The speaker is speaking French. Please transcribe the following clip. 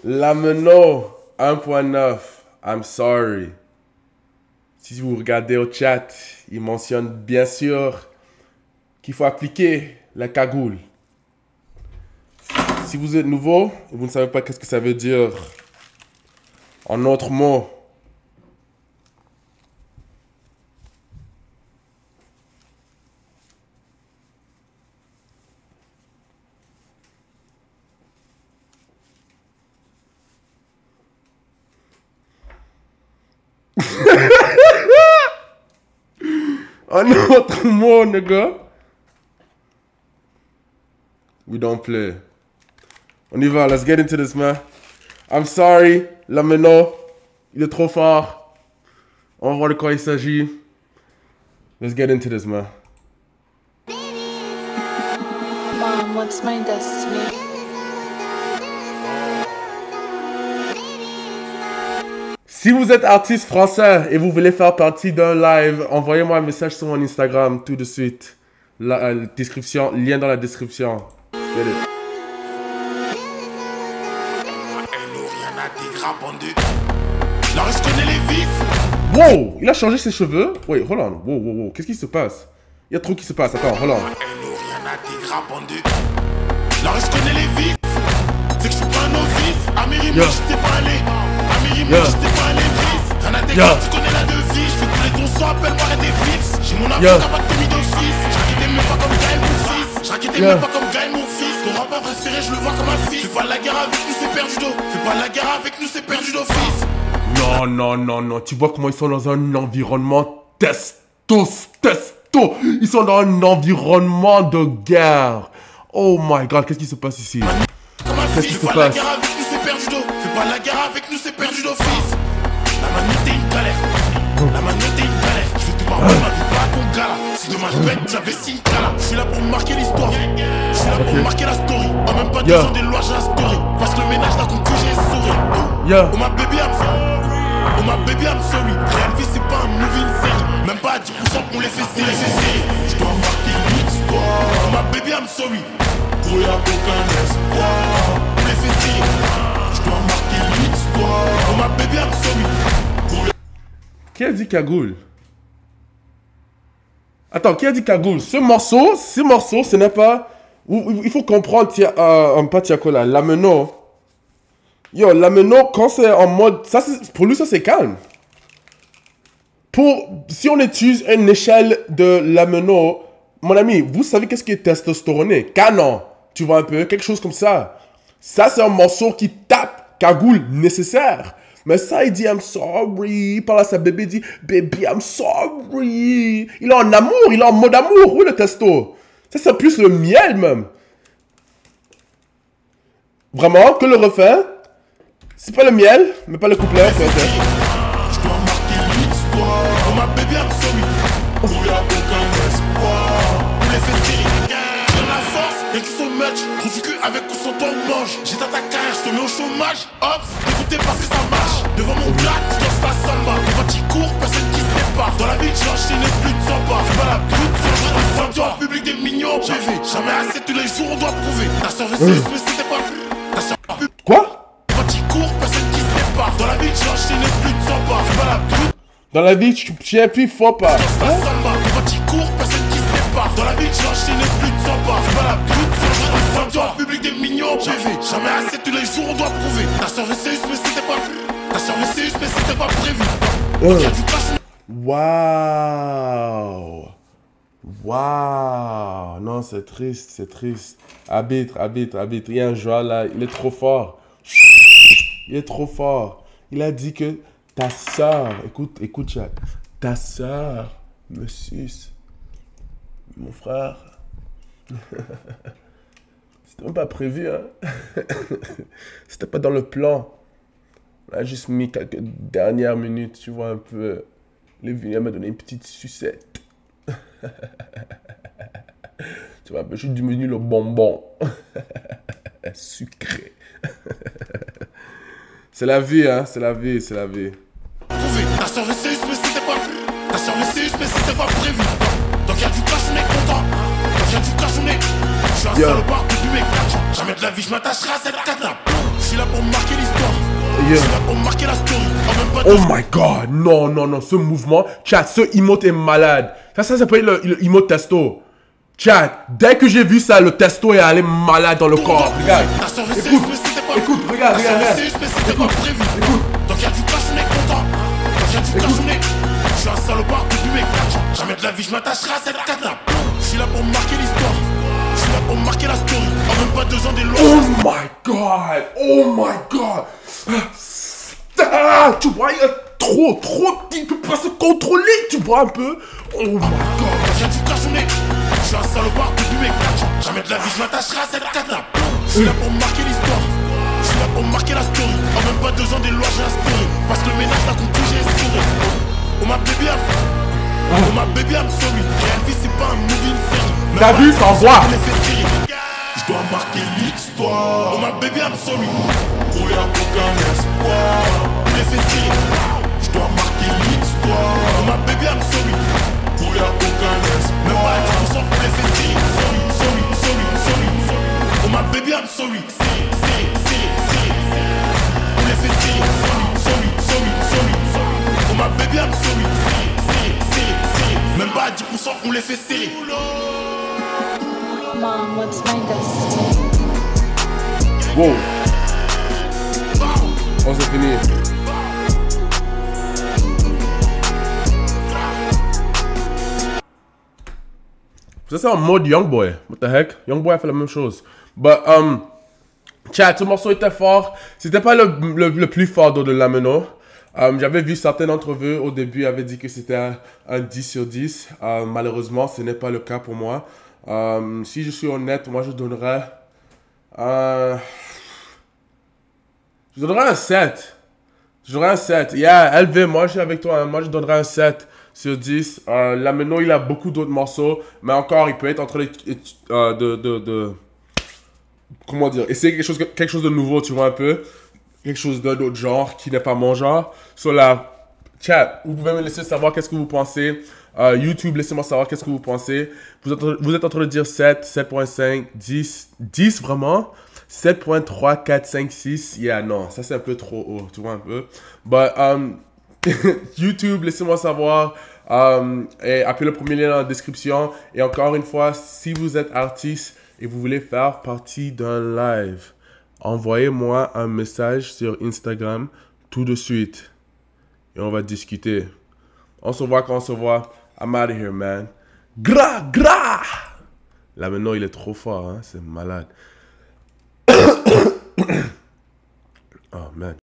Lameno 1.9, I'm sorry. Si vous regardez au chat, il mentionne bien sûr qu'il faut appliquer la cagoule. Si vous êtes nouveau et vous ne savez pas qu'est-ce que ça veut dire, en autre mot, un autre mot, nigga. We don't play. On y va, let's get into this, man. I'm sorry, Lameno, il est trop fort. On va voir de quoi il s'agit. Let's get into this, man. Mom, what's my destiny? Si vous êtes artiste français et vous voulez faire partie d'un live, envoyez-moi un message sur mon Instagram tout de suite. La description, lien dans la description. Get it. Là, je connais les vifs. Wow, il a changé ses cheveux. Wait, hold on. Wow, wow, wow. Qu'est-ce qui se passe? Il y a trop qui se passe. Attends, hold on. Là, je connais les vifs. C'est que je suis pas un novice. Améry, moi, je t'ai pas allé. Améry, moi, je t'ai pas allé vif. Y'en a des gars, tu connais la devise. Je fais couler ton sang, appelle-moi et des fixes. J'ai mon avocat, pas de commis d'office. Je raquettais même pas comme Gaël, mon fils. Je raquettais même pas comme Gaël, mon fils. Ton rappeur préféré, je le vois comme un fils. Fais pas la guerre avec nous, c'est perdu d'eau. Fais pas la guerre avec nous, c'est perdu d'office. Non, non, non, non. Tu vois comment ils sont dans un environnement testo. Ils sont dans un environnement de guerre. Oh my god, qu'est-ce qui se passe ici? Qu'est-ce qui se passe? Fais pas la guerre avec nous, c'est perdu d'eau. Fais pas la guerre avec nous, c'est perdu d'office. La manette est une galère. La manette est une galère. Je vais te parler ma vie, pas ton gala. Si demain je pète, j'avais signé gala. Je suis là pour marquer l'histoire. Je suis là pour marquer la story. En même pas 2 ans des lois, j'ai la story. Parce que le ménage n'a conclu, j'ai souri. Oh ma baby, I'm sorry. Oh ma baby, I'm sorry. Real vie, c'est pas un movie, une série. Même pas à 10% on les fait serrer. Je dois marquer une histoire. Oh ma baby, I'm sorry. Gros, y'a aucun espoir. On les fait serrer. Je dois marquer une histoire. Oh ma baby, I'm sorry. Qui a dit cagoule? Attends, qui a dit cagoule? Ce morceau, ce n'est pas... Il faut comprendre, pas Tiakola, Lameno. Yo, Lameno, quand c'est en mode... Ça, pour lui, ça, c'est calme. Si on utilise une échelle de Lameno, mon ami, vous savez qu'est-ce qui est testostéroné? Canon, tu vois un peu, quelque chose comme ça. Ça, c'est un morceau qui tape cagoule nécessaire. Mais ça, il dit, I'm sorry. Il parle à sa bébé, il dit, baby, I'm sorry. Il est en amour, il est en mode amour. Où est le testo? Ça, c'est plus le miel, même. Vraiment, que le refrain. C'est pas le miel, mais pas le couplet. Je dois marquer une histoire. Oh ma baby, I'm sorry. Il y a aucun espoir. On les fait tirer. J'ai la force, et qui sont match. Trop du cul avec ou sans toi on mange. J'éteins ta carrière, je te mets au chômage. Hop, écoutez parce que ça marche. Devant mon plat, je danse la samba. Quand tu cours, personne qui se sépare. Dans la vie, j'ai enchaîné plus de 100 pas. Fais pas la pute, c'est un jeu de en public des mignons. J'ai fait, jamais assez, tous les jours on doit prouver. Ta soeur est sérieuse, mais c'était pas plus. Ta soeur plus. Quoi? Quand tu cours, personne qui se sépare. Dans la vie, j'ai enchaîné plus de 100 pas. Fais pas la pute. Dans la vie, tu es plus fort pas. Quand tu cours, personne qui se sépare. Dans la vie, j'ai enchaîné plus de 100 pas. Fais pas la pute, c'est un jeu de en public des mignons. J'ai fait, jamais assez, tous les jours on doit prouver. Ta soeur est sérieuse, mais c'était pas plus. Ta soeur est sérieuse, mais c'était pas prévu. Donc y'a du cash. Waouh. Waouh. Non, c'est triste, c'est triste. Arbitre. Il y a un joueur là, il est trop fort. Il est trop fort. Il a dit que ta soeur, écoute Jack, ta soeur me suce. Mon frère. C'était même pas prévu, hein. C'était pas dans le plan. On a juste mis quelques dernières minutes, tu vois un peu. Il est venu me donner une petite sucette. Tu vois un peu, je suis devenu le bonbon. Sucré. C'est la vie, hein, c'est la vie. Ta soeur est sérieuse, mais c'était pas. Ta soeur est sérieuse, mais c'était pas prévu. Donc y'a du cash, on est content. Donc y'a du cash, on est. Je suis un salopard depuis mes 4 ans. Jamais de la vie, je m'attacherai à cette cata. Je suis là pour marquer l'histoire. Je suis là pour marquer la story. En même pas Oh my god, non, non, non, ce mouvement, chat, ce emote est malade. Ça s'appelle le emote testo. Chat, dès que j'ai vu ça, le testo est allé malade dans le corps. Regarde, écoute, regarde. Écoute. Donc y'a du cash, on est content. Donc y'a du cash, on est. Je suis un salopard depuis mes 4 ans. Jamais de la vie, je m'attacherai à cette cata. Je suis là pour marquer l'histoire. Je suis là pour marquer la story. En même pas 2 ans des lois. Oh my god. Ah, tu vois, il y a trop, il peut pas se contrôler, tu vois un peu. Oh my god. J'ai du cash, on est. Je suis un salopard depuis mes 4 ans. Jamais de la vie, je m'attacherai à cette cata. Je suis là pour marquer l'histoire. Je suis là pour marquer la story. En même pas 2 ans des lois, j'ai instauré. Parce que le ménage là qu'on touche, j'ai souri. Oh ma baby, oh ma baby, I'm sorry. Réelle vie, c'est pas un movie, une série. T'as vu, ça envoie. Je dois marquer l'histoire. Oh ma baby, I'm sorry. Oh y'a aucun espoir. L'effet série. Je dois marquer l'histoire. Oh ma baby, I'm sorry. Oh y'a aucun espoir. Même pas 10% pour l'effet série. Sorry. Oh ma baby, I'm sorry. Pour l'effet série. Sorry. Oh ma baby, I'm sorry. Même pas à 10% on les fait serrer. Mom, what's my destiny? Wow. Oh, c'est fini. Ça c'est en mode Youngboy. What the heck? Youngboy a fait la même chose. But, chat, ce morceau était fort. C'était pas le plus fort de Lameno. J'avais vu certains d'entre vous au début avaient dit que c'était un 10 sur 10. Malheureusement, ce n'est pas le cas pour moi. Si je suis honnête, moi je donnerais un 7. Je donnerais un 7. Yeah, LV, moi je suis avec toi. Hein. Moi je donnerais un 7 sur 10. Lameno, il a beaucoup d'autres morceaux. Mais encore, il peut être en train comment dire, essayer quelque chose de nouveau, tu vois un peu. Quelque chose d'un autre genre qui n'est pas mon genre. Sur la chat, vous pouvez me laisser savoir qu'est-ce que vous pensez. YouTube, laissez-moi savoir qu'est-ce que vous pensez. Vous êtes en train de dire 7, 7.5, 10. 10 vraiment? 7.3, 4, 5, 6. Yeah, non, ça c'est un peu trop haut, tu vois un peu. But, YouTube, laissez-moi savoir. Et appelez le premier lien dans la description. Et encore une fois, si vous êtes artiste et vous voulez faire partie d'un live, envoyez-moi un message sur Instagram tout de suite. Et on va discuter. On se voit quand on se voit. I'm out of here, man. Gra! Là maintenant, il est trop fort, hein. C'est malade. Oh, man.